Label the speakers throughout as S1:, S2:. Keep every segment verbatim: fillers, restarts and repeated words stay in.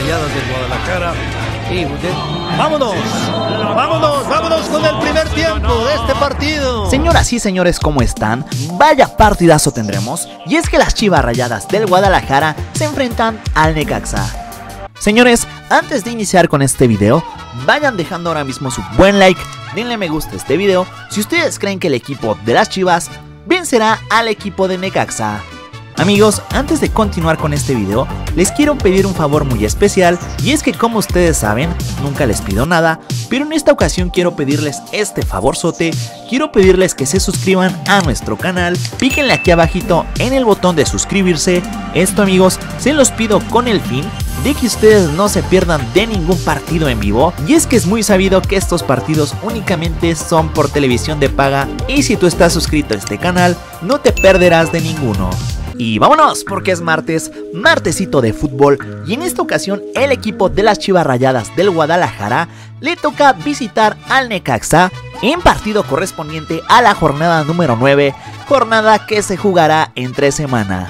S1: Rayadas del Guadalajara. Y de... vámonos, vámonos, vámonos con el primer tiempo de este partido.
S2: Señoras y señores, ¿cómo están? Vaya partidazo tendremos. Y es que las Chivas Rayadas del Guadalajara se enfrentan al Necaxa. Señores, antes de iniciar con este video, vayan dejando ahora mismo su buen like, denle me gusta a este video si ustedes creen que el equipo de las Chivas vencerá al equipo de Necaxa. Amigos, antes de continuar con este video, les quiero pedir un favor muy especial, y es que como ustedes saben, nunca les pido nada, pero en esta ocasión quiero pedirles este favorzote. Quiero pedirles que se suscriban a nuestro canal, píquenle aquí abajito en el botón de suscribirse. Esto, amigos, se los pido con el fin de que ustedes no se pierdan de ningún partido en vivo, y es que es muy sabido que estos partidos únicamente son por televisión de paga, y si tú estás suscrito a este canal, no te perderás de ninguno. Y vámonos, porque es martes, martesito de fútbol, y en esta ocasión el equipo de las Chivas Rayadas del Guadalajara le toca visitar al Necaxa en partido correspondiente a la jornada número nueve, jornada que se jugará entre semana.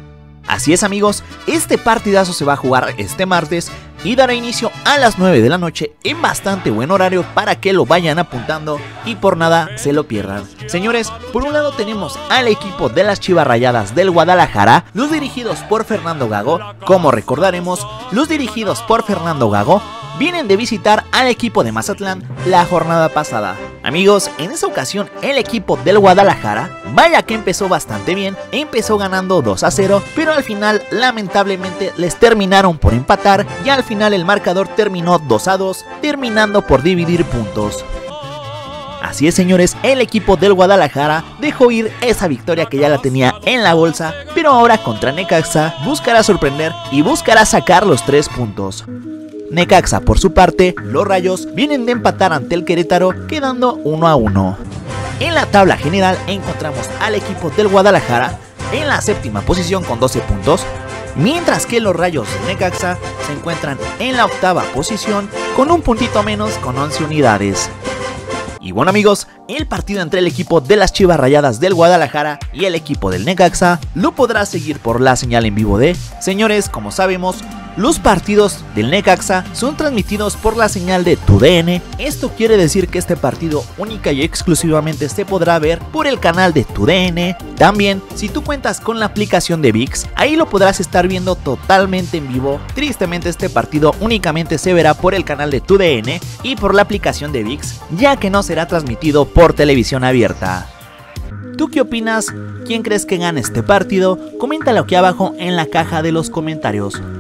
S2: Así es, amigos, este partidazo se va a jugar este martes y dará inicio a las nueve de la noche en bastante buen horario para que lo vayan apuntando y por nada se lo pierdan. Señores, por un lado tenemos al equipo de las Chivas Rayadas del Guadalajara, los dirigidos por Fernando Gago. Como recordaremos, los dirigidos por Fernando Gago vienen de visitar al equipo de Mazatlán la jornada pasada. Amigos, en esa ocasión el equipo del Guadalajara, vaya que empezó bastante bien, empezó ganando dos a cero, pero al final lamentablemente les terminaron por empatar y al final el marcador terminó dos a dos, terminando por dividir puntos. Así es, señores, el equipo del Guadalajara dejó ir esa victoria que ya la tenía en la bolsa, pero ahora contra Necaxa buscará sorprender y buscará sacar los tres puntos. Necaxa, por su parte, los Rayos vienen de empatar ante el Querétaro, quedando uno a uno. En la tabla general encontramos al equipo del Guadalajara en la séptima posición con doce puntos, mientras que los Rayos de Necaxa se encuentran en la octava posición con un puntito menos, con once unidades. Y bueno, amigos, el partido entre el equipo de las Chivas Rayadas del Guadalajara y el equipo del Necaxa lo podrás seguir por la señal en vivo de... Señores, como sabemos, los partidos del Necaxa son transmitidos por la señal de Tu D N. Esto quiere decir que este partido única y exclusivamente se podrá ver por el canal de Tu D N. También, si tú cuentas con la aplicación de ViX, ahí lo podrás estar viendo totalmente en vivo. Tristemente, este partido únicamente se verá por el canal de Tu D N y por la aplicación de ViX, ya que no será transmitido por televisión abierta. ¿Tú qué opinas? ¿Quién crees que gane este partido? Coméntalo aquí abajo en la caja de los comentarios.